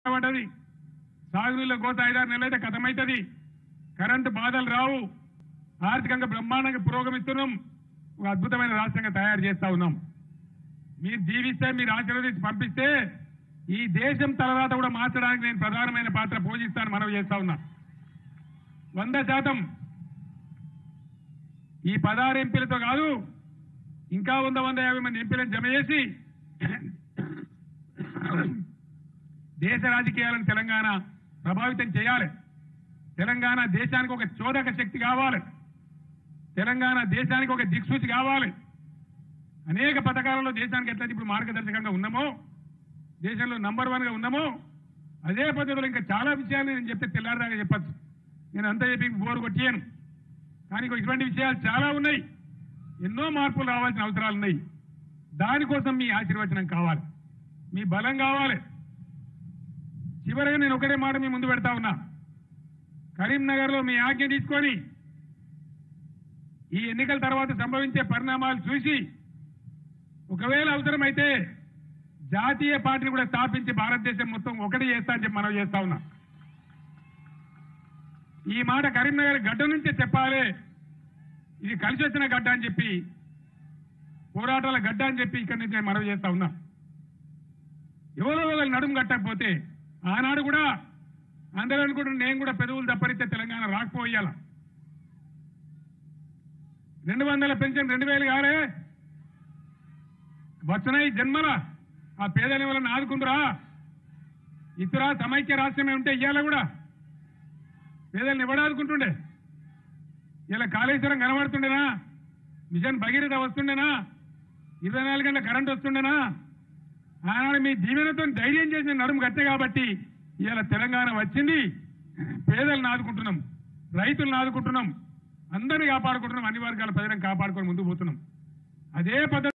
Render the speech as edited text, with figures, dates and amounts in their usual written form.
పడ్డది, సాగునీళ్ళ కోత 5-6 నెలలైతే ఖతమవుతుంది, కరెంటు బాధలు రావు, ఆర్థికంగా బ్రహ్మాండంగా పురోగమిస్తున్నాం, ఒక అద్భుతమైన రాష్ట్రంగా తయారు చేస్తా ఉన్నాం. మీరు జీవిస్తే, మీరు ఆశీర్వదించి పంపిస్తే ఈ దేశం తలరాత కూడా మార్చడానికి నేను ప్రధానమైన పాత్ర పోషిస్తాను మనవి చేస్తా ఉన్నా. 100% ఈ 16 ఎంపీలతో కాదు, ఇంకా 150 మంది ఎంపీలను జమ చేసి దేశ రాజకీయాలను తెలంగాణ ప్రభావితం చేయాలి. తెలంగాణ దేశానికి ఒక చోదక శక్తి కావాలి, తెలంగాణ దేశానికి ఒక దిక్సూచి కావాలి. అనేక పథకాలలో దేశానికి ఎట్లయితే ఇప్పుడు మార్గదర్శకంగా ఉన్నామో, దేశంలో నంబర్ 1గా ఉన్నామో, అదే పద్ధతిలో ఇంకా చాలా విషయాలు నేను చెప్తే తెల్లారిదాకా చెప్పచ్చు. నేను అంతా చెప్పి బోరు కొట్టాను, కానీ ఇటువంటి విషయాలు చాలా ఉన్నాయి. ఎన్నో మార్పులు రావాల్సిన అవసరాలు ఉన్నాయి. దానికోసం మీ ఆశీర్వచనం కావాలి, మీ బలం కావాలి. చివరిగా నేను ఒకటే మాట మీ ముందు పెడతా ఉన్నా. కరీంనగర్లో మీ ఆజ్ఞ తీసుకొని ఈ ఎన్నికల తర్వాత సంభవించే పరిణామాలు చూసి ఒకవేళ అవసరమైతే జాతీయ పార్టీని కూడా స్థాపించి భారతదేశం మొత్తం ఒకటి చేస్తా అని చెప్పి మనం చేస్తా ఉన్నా. ఈ మాట కరీంనగర్ గడ్డ నుంచే చెప్పాలి. ఇది కలిసి వచ్చిన గడ్డ అని చెప్పి, పోరాటాల గడ్డ అని చెప్పి ఇక్కడి నుంచి మనం చేస్తా ఉన్నా. ఎవరో ఒకరు నడుము కట్టకపోతే ఆనాడు కూడా అందరూ అనుకుంటున్నా, నేను కూడా పెదవులు తప్పరిస్తే తెలంగాణ రాకపోయాల. 200 పెన్షన్ 2000 కాలే వచ్చినాయి జన్మల. ఆ పేదల వాళ్ళని ఆదుకుందురా, ఇతర సమైక్య రాష్ట్రమే ఉంటే ఇయ్యాల కూడా పేదల్ని ఎవడు ఆదుకుంటుండే? ఇలా కాళేశ్వరం కనబడుతుండేనా? మిషన్ భగీరథ వస్తుండేనా? 24 గంటల కరెంట్ వస్తుండేనా? ఆనాడు మీ దీవెనతో ధైర్యం చేసిన నడుము గట్టే కాబట్టి ఇవాళ తెలంగాణ వచ్చింది. పేదలను ఆదుకుంటున్నాం, రైతులను ఆదుకుంటున్నాం, అందరినీ కాపాడుకుంటున్నాం, అన్ని వర్గాల ప్రజలను కాపాడుకొని ముందుకు పోతున్నాం. అదే పద్ధతి